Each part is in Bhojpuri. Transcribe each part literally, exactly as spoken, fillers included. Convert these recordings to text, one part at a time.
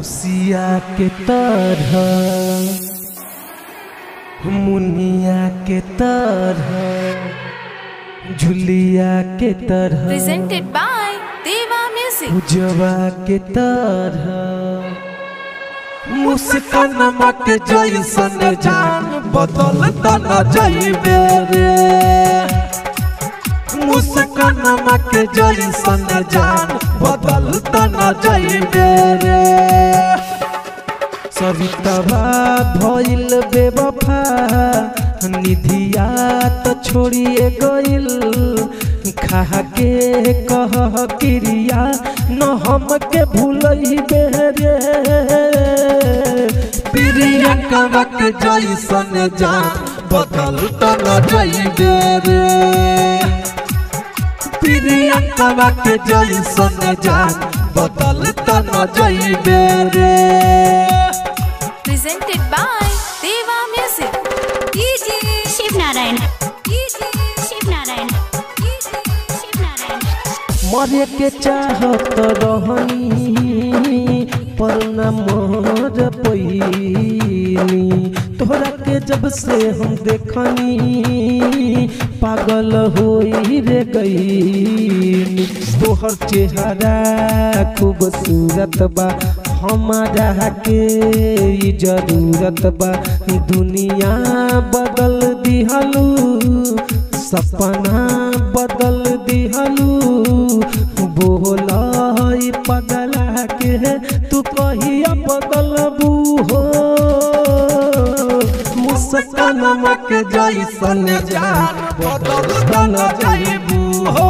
सिया के तरह मुनिया के तरह झुलिया के तरह presented by Deva Music उजवा के तरह मुस्कानमा के जईसन जान बदलता न जईबे रे मुस्कानमा के जईसन जान बदलता न जईबे रे सवितवा भइल बेवफा निधिया तो छोड़िए गइल खा के कह क्रिया न हमके भूलइबे रे प्रियंका के जईसन जान बदलता न जईबे रे प्रियंका के जईसन जान बदलता न जईबे रे presented by Deva Music DJ Shiv Narayan DJ Shiv Narayan DJ Shiv Narayan मरे के चाहत रहनी पर न मर पैनी तोहरा के जब से हम देखनी पागल होई रे गई तोहर चेहरा खूबसूरत बा हमारा के जरूरत बा दुनिया बदल दिहलू सपना बदल दिहलू बोला पगला के तू कहिया बदलबू हो मुस्कानमा के जईसन जान बदलता न जईबू हो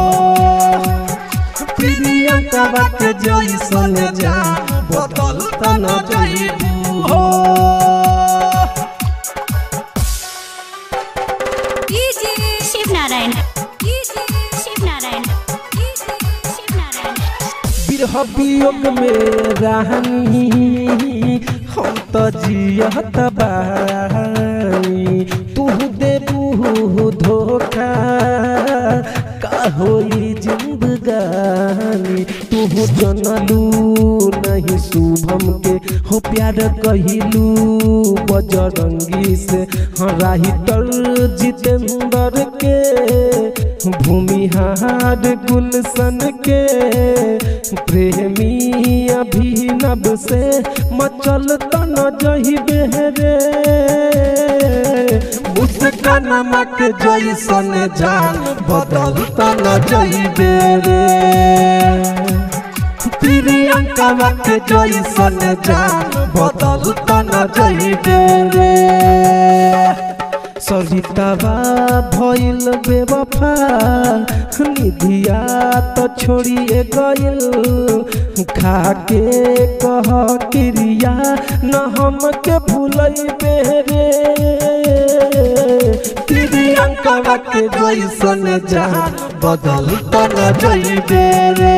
प्रियंका के जईसन जान बदलता न जईबू हो DJ Shiv Narayan DJ Shiv Narayan DJ Shiv Narayan बिरह वियोग में रहनी हम तो जियत बानी तू देबू धोखा का होई जिंदगानी तू जनलू नहीं शुभम के हो प्यार कहिलू बजरंगी से हाँ राहिटर जितेंद्र के भूमिहार गुलशन के प्रेमी अभिनव से मचल तन जईबे रे मुस्कानमा के जईसन जान बदलता न जईबे रे प्रियंका के जईसन जान बदलता न जईबे रे सवितवा भइल बेवफा निधिया तो छोड़िए गइल खा के कह क्रिया न हमके भूलइबे रे प्रियंका के जईसन जान बदलता न जईबे रे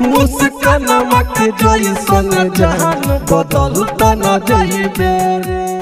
मुस्कानमा के जईसन जान बदलता न जईबे रे।